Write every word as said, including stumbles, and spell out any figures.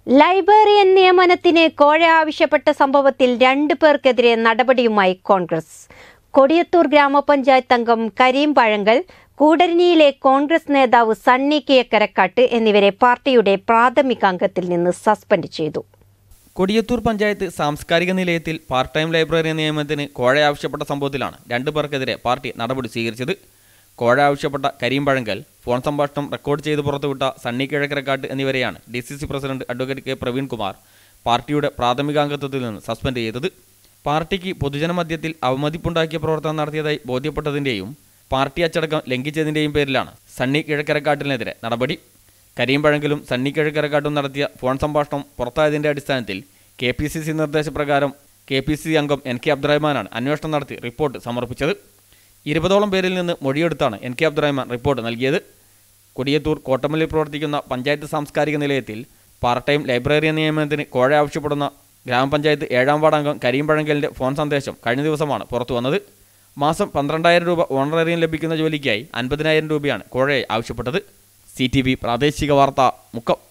Librarian നിയമനത്തിന് കോഴ ആവശ്യപ്പെട്ട സംഭവത്തിൽ രണ്ടു പേർക്കെതിരെ നടപടിയുമായി കോൺഗ്രസ്. കൊടിയത്തൂർ ഗ്രാമപഞ്ചായത്ത് അംഗം കരീം പഴങ്കൽ, കൂടരഞ്ഞിയിലെ കോൺഗ്രസ് നേതാവ് സണ്ണി കിഴക്കരക്കാട്ട് എന്നിവരെ പാർട്ടിയുടെ പ്രാഥമിക അംഗത്തിൽ നിന്ന് സസ്പെൻഡ് ചെയ്തു. കൊടിയത്തൂർ പഞ്ചായത്ത് സാംസ്കാരിക നിലയത്തിൽ പാർട്ട് ടൈം ലൈബ്രറിയൻ നിയമനത്തിന് കോഴ ആവശ്യപ്പെട്ട സംഭവത്തിലാണ് രണ്ടു പേർക്കെതിരെ പാർട്ടി നടപടി സ്വീകരിച്ചത്. കോഴ ആവശ്യപ്പെട്ട കരീം പഴങ്കൽ, ഫോൺ സംഭാഷണം റെക്കോർഡ് ചെയ്ത് പുറത്തുവിട്ട സണ്ണി കിഴക്കരക്കാട്ട് എന്നിവരെയാണ് D C C president advocate K Praveen Kumar പാർട്ടിയുടെ പ്രാഥമികാംഗത്വത്തിൽ നിന്ന് സസ്പെൻഡ് ചെയ്തത്. പാർട്ടിക്ക് പൊതുജനമധ്യത്തിൽ അവമതിപ്പുണ്ടാക്കിയ പ്രവർത്തനം നടത്തിയതായി ബോധ്യപ്പെട്ടതിൻ്റെയും പാർട്ടി അച്ചടക്കം ലംഘിച്ചതിൻ്റെയും പേരിലാണ് സണ്ണി കിഴക്കരക്കാട്ടിനെതിരെ നടപടി. കരീം പഴങ്കലും സണ്ണി കിഴക്കരക്കാട്ടും നടത്തിയ ഫോൺ സംഭാഷണം പുറത്തായതിൻ്റെ അടിസ്ഥാനത്തിൽ കെ പി സി സി നിർദ്ദേശപ്രകാരം കെ പി സി സി അംഗം എൻ കെ അബ്ദുറഹ്മാനാണ് അന്വേഷണം നടത്തി റിപ്പോർട്ട് സമർപ്പിച്ചത്. ഇരുപതോളം പേരിൽ നിന്ന് മൊഴിയെടുത്താണ് എൻ കെ അബ്ദുറഹ്മാൻ റിപ്പോർട്ട് നൽകിയത്. കൊടിയത്തൂർ കോട്ടമല്ലിൽ പ്രവർത്തിക്കുന്ന പഞ്ചായത്ത് സാംസ്കാരിക നിലയത്തിൽ പാർട്ട് ടൈം ലൈബ്രറിയൻ നിയമനത്തിന് കോഴ ആവശ്യപ്പെടുന്ന ഗ്രാമപഞ്ചായത്ത് ഏഴാം വാർഡ് അംഗം കരീം പഴങ്കലിൻ്റെ ഫോൺ സന്ദേശം കഴിഞ്ഞ ദിവസമാണ് പുറത്തു വന്നത്. മാസം പന്ത്രണ്ടായിരം രൂപ ഓണറേറിയം ലഭിക്കുന്ന ജോലിക്കായി അൻപതിനായിരം രൂപയാണ് കോഴയെ ആവശ്യപ്പെട്ടത്. സി ടി വി പ്രാദേശിക വാർത്ത മുക്കം.